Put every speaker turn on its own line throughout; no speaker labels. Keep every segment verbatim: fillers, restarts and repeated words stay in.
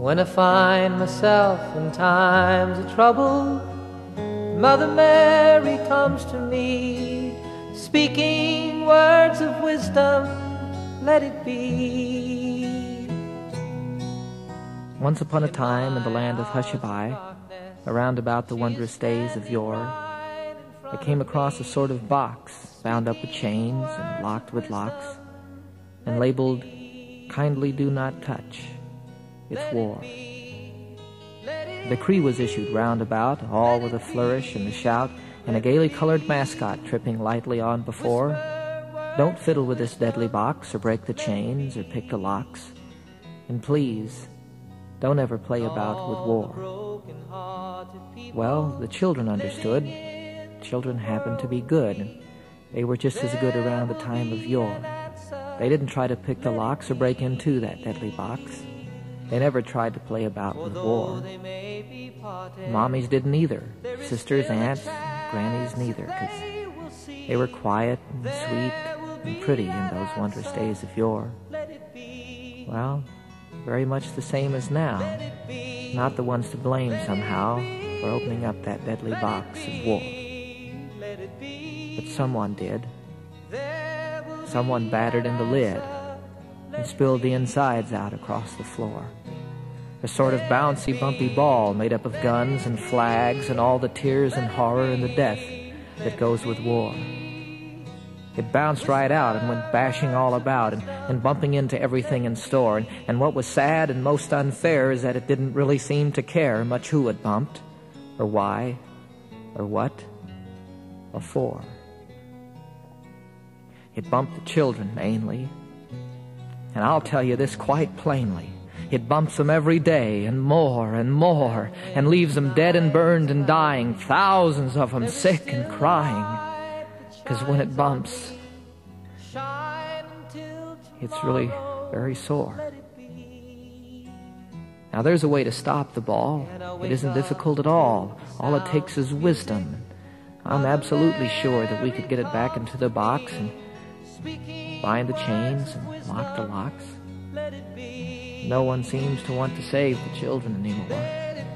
When I find myself in times of trouble, Mother Mary comes to me, speaking words of wisdom, let it be.
Once upon a time in the land of Hushabye, around about the wondrous days of yore, I came across a sort of box bound up with chains and locked with locks, and labeled, "Kindly do not touch. It's war." A decree was issued round about, all with a flourish and a shout, and a gaily colored mascot tripping lightly on before. "Don't fiddle with this deadly box, or break the chains, or pick the locks. And please, don't ever play about with war." Well, the children understood. Children happened to be good. They were just as good around the time of yore. They didn't try to pick the locks or break into that deadly box. They never tried to play about with war. Mommies didn't either. Sisters, aunts, grannies neither, because they were quiet and sweet and pretty in those wondrous days of yore. Well, very much the same as now. Not the ones to blame somehow for opening up that deadly box of war. But someone did. Someone battered in the lid and spilled the insides out across the floor. A sort of bouncy, bumpy ball made up of guns and flags and all the tears and horror and the death that goes with war. It bounced right out and went bashing all about and, and bumping into everything in store. And, and what was sad and most unfair is that it didn't really seem to care much who it bumped, or why, or what, or for. It bumped the children mainly. And I'll tell you this quite plainly. It bumps them every day, and more and more, and leaves them dead and burned and dying, thousands of them sick and crying. Because when it bumps, it's really very sore. Now there's a way to stop the ball. It isn't difficult at all. All it takes is wisdom. I'm absolutely sure that we could get it back into the box and bind the chains and lock the locks. No one seems to want to save the children anymore.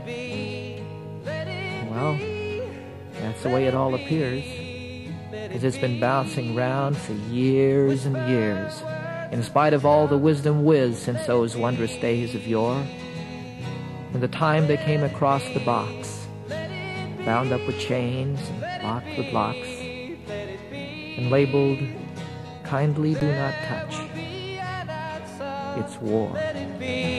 Well, that's the way it all appears, because it's been bouncing round for years and years, in spite of all the wisdom whiz since those wondrous days of yore. And the time they came across the box, bound up with chains and locked with locks, and labeled, "Kindly do not touch. It's war."